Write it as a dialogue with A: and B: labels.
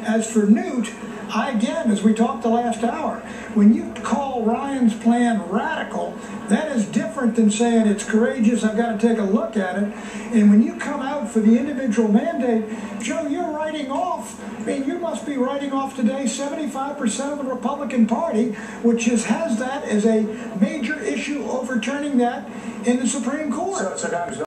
A: As for Newt, again, as we talked the last hour, when you call Ryan's plan radical, that is different than saying it's courageous, I've got to take a look at it. And when you come out for the individual mandate, Joe, you're writing off, you must be writing off today 75% of the Republican Party, which has that as a major issue, overturning that in the Supreme Court.
B: So